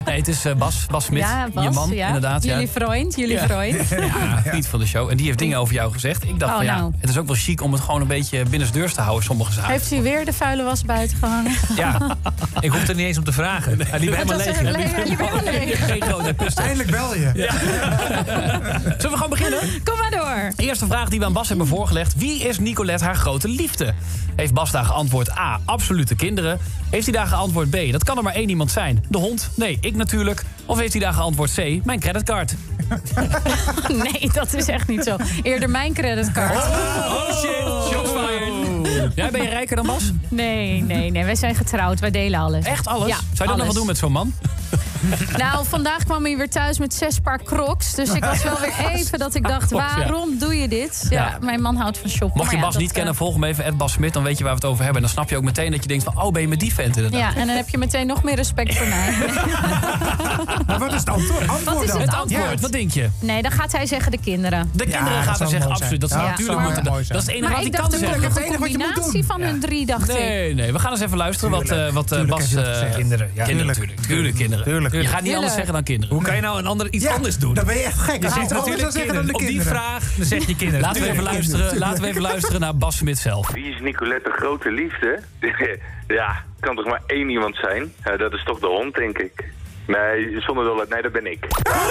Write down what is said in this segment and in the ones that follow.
Nee, het is Bas Smit, Ja, Bas, je man, inderdaad. Jullie vriend. Ja, vriend van de show. En die heeft dingen over jou gezegd. Ik dacht het is ook wel chic om het gewoon een beetje binnensdeurs te houden, sommige zaken. Heeft u weer de vuile was buiten gehangen? Ja, ik hoef er niet eens om te vragen. Die ben helemaal leeg. Geen grote pusten. Eindelijk bel je. Ja. Zullen we gewoon beginnen? Kom maar door. Eerste vraag die we aan Bas hebben voorgelegd. Wie is Nicolette haar grote liefde? Heeft Bas daar geantwoord A, absolute kinderen? Heeft hij daar geantwoord B, dat kan er maar één iemand zijn? De hond? Nee, ik natuurlijk. Of heeft hij daar geantwoord C, mijn creditcard? Nee, dat is echt niet zo. Eerder mijn creditcard. Oh shit, shots fired. Ja, ben je rijker dan Bas? Nee. Wij zijn getrouwd. Wij delen alles. Echt alles? Ja, Zou je dat nog alles. wel doen met zo'n man? Nou, vandaag kwam hij weer thuis met 6 paar Crocs. Dus ik was wel weer even dat ik dacht, waarom doe je dit? Ja, mijn man houdt van shoppen. Mocht je Bas niet kennen, volg hem even, @Bas Smit. Dan weet je waar we het over hebben. En dan snap je ook meteen dat je denkt van, ben je met die vent inderdaad. Ja, en dan heb je meteen nog meer respect voor mij. Maar wat is het antwoord? Wat is het antwoord? Wat denk je? Nee, dan gaat hij zeggen de kinderen. De kinderen gaat hij zeggen, absoluut. Dat zou natuurlijk moeten. Dat is het enige Maar wat ik hij kan dacht zeggen. nog een combinatie van hun 3, dacht ik. Nee, we gaan eens even luisteren wat Bas... Kinderen, ja. Tuurlijk, kinderen. Tuurlijk. Je gaat niet anders zeggen dan kinderen. Hoe kan je nou iets anders doen? Dan ben je echt gek. Je zegt natuurlijk kinderen. Op die vraag dan zeg je kinderen. Laten we even luisteren naar Bas Smit zelf. Wie is Nicolette de grote liefde? Ja, kan toch maar één iemand zijn? Dat is toch de hond, denk ik. Nee, zonder dolle, nee, dat ben ik.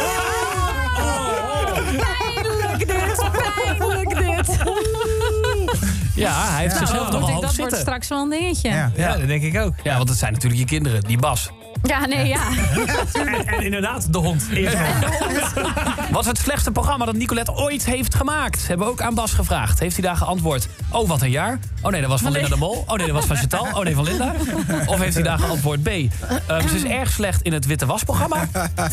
Pijnlijk dit. Ja, hij heeft zichzelf nog hoog Dat zitten. wordt straks wel een dingetje. Ja, dat denk ik ook. Ja, want het zijn natuurlijk je kinderen, die Bas. Ja, nee, ja. En inderdaad, de hond. Wat is het slechtste programma dat Nicolette ooit heeft gemaakt? Hebben we ook aan Bas gevraagd. Heeft hij daar geantwoord? Oh, wat een jaar. Oh nee, dat was van Linda de Mol. Oh nee, dat was van Chantal. Oh nee, van Linda. Of heeft hij daar geantwoord B? Ze is erg slecht in het witte wasprogramma.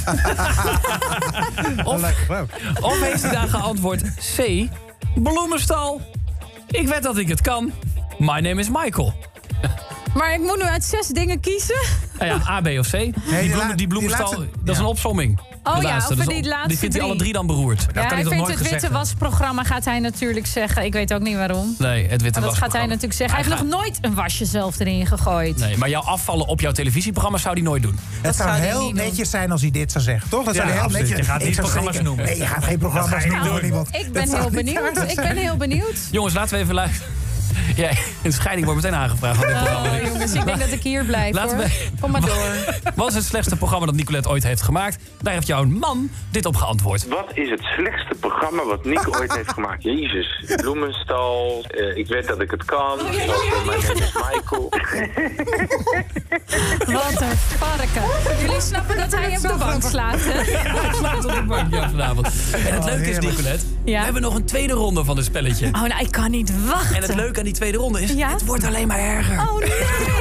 Of heeft hij daar geantwoord C? Bloemenstal. Ik weet dat ik het kan. My name is Michael. Maar ik moet nu uit 6 dingen kiezen. Nou ja, A, B of C. Die bloemenstal, dat is een opsomming. Oh de ja, laatste. over Dus die laatste die vindt hij 3. alle 3 dan beroerd. Ja, hij vindt het witte wasprogramma, gaat hij natuurlijk zeggen. Ik weet ook niet waarom. Nee, het witte Maar dat gaat hij wasprogramma. natuurlijk zeggen. Hij heeft nog nooit een wasje zelf erin gegooid. Nee, maar jouw afvallen op jouw televisieprogramma zou hij nooit doen. Het zou zou die heel niet doen. netjes zijn als hij dit zou zeggen, toch? Dat zou hij heel absoluut. netjes. Je gaat niet Ik zou programma's zeker- noemen. Nee, je gaat geen programma's noemen voor iemand. Ik ben heel benieuwd. Jongens, laten we even luisteren. Ja, een scheiding wordt meteen aangevraagd van dit programma. Oh jongens, ik denk dat ik hier blijf, Laten hoor. we- Kom maar door. Wat is het slechtste programma dat Nicolette ooit heeft gemaakt? Daar heeft jouw man dit op geantwoord. Wat is het slechtste programma wat Nico ooit heeft gemaakt? Jezus. Bloemenstal. Ik weet dat ik het kan. Mijn naam is Michael. Wat een varken. Jullie snappen dat hij op de bank slaat, hè? Hij slaat op de bank vanavond. En het leuke is, Nicolette, we hebben nog een tweede ronde van dit spelletje. Oh, nou, ik kan niet wachten. En het leuke aan die tweede ronde is, het wordt alleen maar erger. Oh, nee.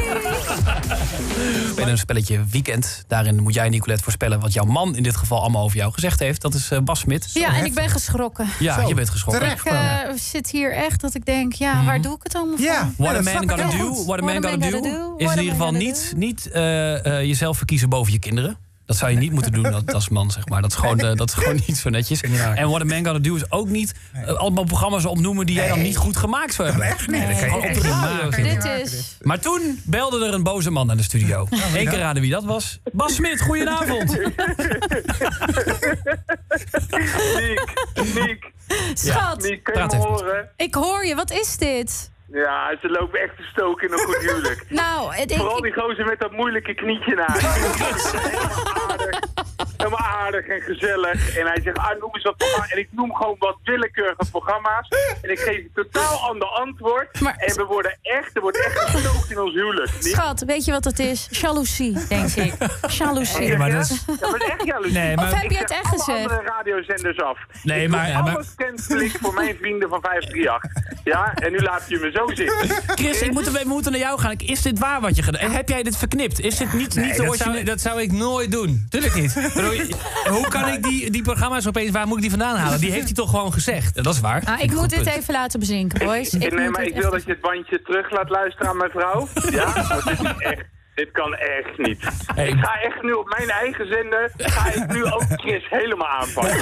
We hebben een spelletje Weekend. Daarin moet jij, Nicolette, voorspellen wat jouw man in dit geval allemaal over jou gezegd heeft. Dat is Bas Smit. Ja, en ik ben geschrokken. Ja, je bent geschrokken. Terecht. Ik zit hier echt dat ik denk, waar doe ik het allemaal voor? Ja. What a dat man snap ik gonna heel do, goed. what a man gonna do, is in ieder geval niet jezelf verkiezen boven je kinderen. Dat zou je niet moeten doen als man, zeg maar. Dat is gewoon niet zo netjes. En What a Man Gonna Do is ook niet allemaal programma's opnoemen die jij dan niet goed gemaakt zou hebben. Echt niet. Dat kan je op de radio zetten. Dit is... Maar toen belde er een boze man naar de studio. Eén keer raden wie dat was. Bas Smit, goedenavond. Niek. Schat, Niek, kun je praat me even. horen? ik hoor je. Wat is dit? Ja, ze lopen echt te stoken in een goed huwelijk. Nou, Vooral die gozer met dat moeilijke knietje naast. Helemaal aardig en gezellig. En hij zegt, noem eens wat programma's. En ik noem gewoon wat willekeurige programma's. En ik geef een totaal ander antwoord. Maar- En er wordt echt gestookt in ons huwelijk. Niet? Schat, weet je wat het is? Jaloezie, denk ik. Jaloezie. Nee, maar dat is... Ja, maar dat is echt jaloezie. Nee, Of maar... heb je het echt Alle gezegd? andere radiozenders af. Nee, Ik maar- doe alles kentelijk voor mijn vrienden van 538. Ja, en nu laat je me zo zitten. Chris, we moeten naar jou gaan. Is dit waar wat je gedaan hebt? Heb jij dit verknipt? Is dit niet de originele... dat zou ik nooit doen. Tuurlijk niet. Hoe kan ik die programma's opeens... Waar moet ik die vandaan halen? Die heeft hij toch gewoon gezegd. Ja, dat is waar. Ik moet dit even laten bezinken, boys. Ik wil dat je het bandje terug laat luisteren aan mijn vrouw. Ja, want dit is echt... Dit kan echt niet. Hey. Ik ga echt nu op mijn eigen zender... ga ik nu ook Chris helemaal aanpakken.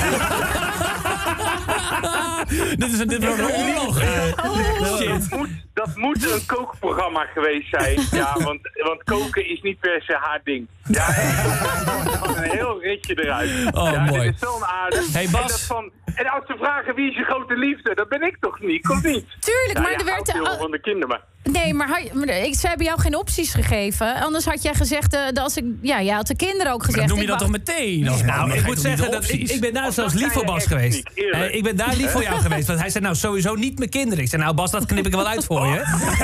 Dit is een oorlog. Dat moet een kookprogramma geweest zijn. Ja, want koken is niet per se haar ding. Ja, ritje eruit. Oh, mooi. Dit is zo'n aardig. Hey, Bas. En als ze vragen wie is je grote liefde, dat ben ik toch niet, of niet? Tuurlijk, maar er werd... houdt heel van de kinderen, maar... Nee, maar ze hebben jou geen opties gegeven. Anders had jij gezegd, jij had de kinderen ook gezegd. Maar dat noem je dat toch meteen? Als Nou, ik moet zeggen, dat ik ben daar zelfs lief voor Bas geweest. Ik ben daar lief voor jou geweest. Want hij zei, nou, sowieso niet mijn kinderen. Ik zei, nou Bas, dat knip ik er wel uit voor je.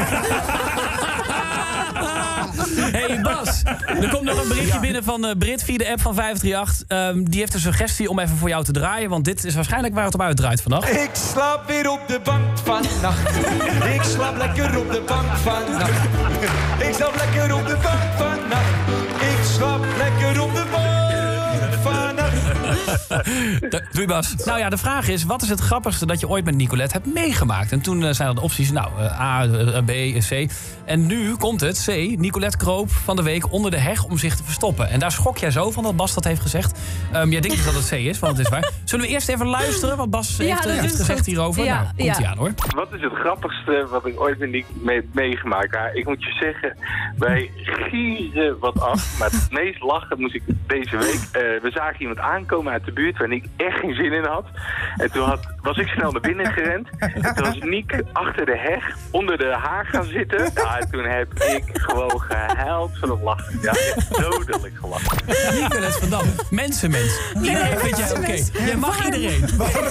Hey Bas, er komt nog een berichtje binnen van Brit via de app van 538. Die heeft een suggestie om even voor jou te draaien. Want dit is waarschijnlijk waar het op uitdraait vannacht. Ik slaap weer op de bank vannacht. Ik slaap lekker op de bank vannacht. Ik slaap lekker op de bank vannacht. Ik slaap lekker op de bank vannacht. Doei Bas. Nou ja, de vraag is, wat is het grappigste dat je ooit met Nicolette hebt meegemaakt? En toen zijn er de opties, A, B, C. En nu komt het, C. Nicolette kroop van de week onder de heg om zich te verstoppen. En daar schrok jij zo van dat Bas dat heeft gezegd. Jij denkt dus dat het C is, want het is waar. Zullen we eerst even luisteren wat Bas heeft gezegd hierover? Ja, nou, komt-ie aan hoor. Wat is het grappigste wat ik ooit met Nick heb meegemaakt? Ja, ik moet je zeggen, wij gieren wat af. Maar het meest lachen moest ik deze week. We zagen iemand aankomen uit de buurt waar Nick echt geen zin in had. En toen was ik snel naar binnen gerend. En toen was Nick achter de heg onder de haag gaan zitten. Ja, en toen heb ik gewoon gehuild van het lachen. Ja, echt dodelijk gelachen. Nicolette van Dam, mensenmens. Iedereen vindt jij oké. Jij mag iedereen.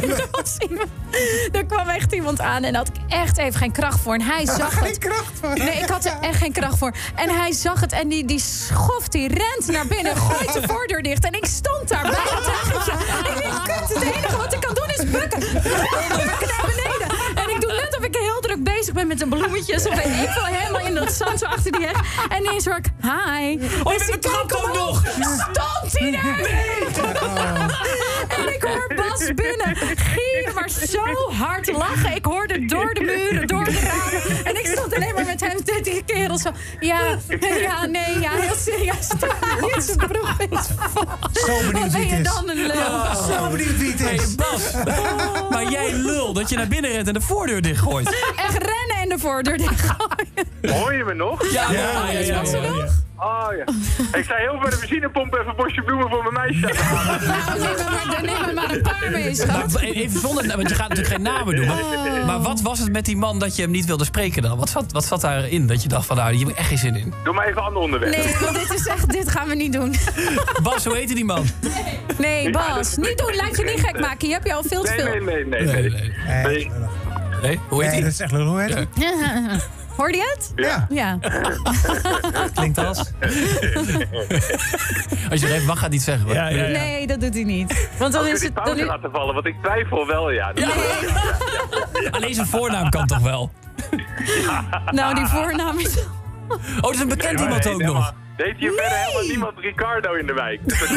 Er kwam echt iemand aan en had ik echt even geen kracht voor. En hij zag het. Geen kracht voor. Nee, ik had er echt geen kracht voor. En hij zag het en die schoft, die rent naar binnen, gooit de voordeur dicht. En ik stond daar bij het heggetje. En ik kut, het enige wat ik kan doen is bukken. Bukken naar beneden. En ik doe net of ik heel druk bezig ben met de bloemetjes. Of ik val helemaal in dat zand zo achter die heg. En ineens hoor ik, hi. Oh, je betrapt ook nog. Stond hij daar? En ik hoor Bas binnen gieren, maar zo hard lachen. Ik hoorde door de muren, door de ramen. En ik stond alleen maar met hem, die kerel zo. Ja, heel serieus. Hij is zijn broek is vast. Zo benieuwd Wat ben wie je het is. dan een lul? Zo benieuwd wie het is. Hey Bas, maar jij lul dat je naar binnen rent en de voordeur dichtgooit. Echt rennen en de voordeur dichtgooien. Hoor je me nog? Ja. Was ze nog? Oh ja. Ik zei heel veel de benzinepomp even een bosje bloemen voor mijn meisje. Nou, neem er maar een paar mee, schat. Maar even zonder, want je gaat natuurlijk geen namen doen. Maar wat was het met die man dat je hem niet wilde spreken dan? Wat zat daarin dat je dacht van, nou, hier heb ik echt geen zin in? Doe maar even een ander onderwerp. Nee, want dit gaan we niet doen. Bas, hoe heette die man? Nee, Bas, niet doen. Laat je niet gek maken. Je hebt je al veel te veel. Nee. Nee, hoe heet Nee, die? dat is echt lul. Hoe heet het? Hoorde je het? Ja. Ja. Klinkt als. Als je er even wacht, gaat niet zeggen. Hoor. Ja. Nee, dat doet hij niet. Want dan Als is we die het... pauze laten vallen, want ik twijfel wel, ja. Alleen zijn voornaam kan toch wel? Nou, die voornaam is... Oh, dat is een bekend iemand ook nog. Deed hier verder helemaal niemand Ricardo in de wijk.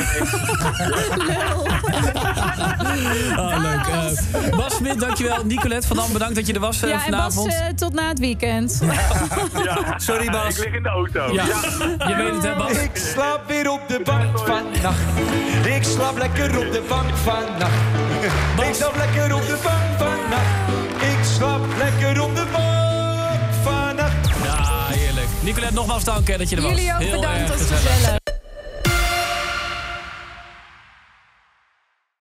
Oh, leuk. Bas Smit, dankjewel. Nicolette van Dam, bedankt dat je er was Ja, en Bas, vanavond. tot na het weekend. Ja. Sorry, Bas. Ik lig in de auto. Ja, je weet het, hè, Bas? Ik slaap weer op de bank vannacht. Ik slaap lekker op de bank vannacht. Ik slaap lekker op de bank vannacht. Ik slaap lekker op de bank vannacht. Ja, heerlijk. Nicolette, nogmaals dank hè, dat je er was. Jullie ook Heel bedankt, erg dat is gezellig. gezellig.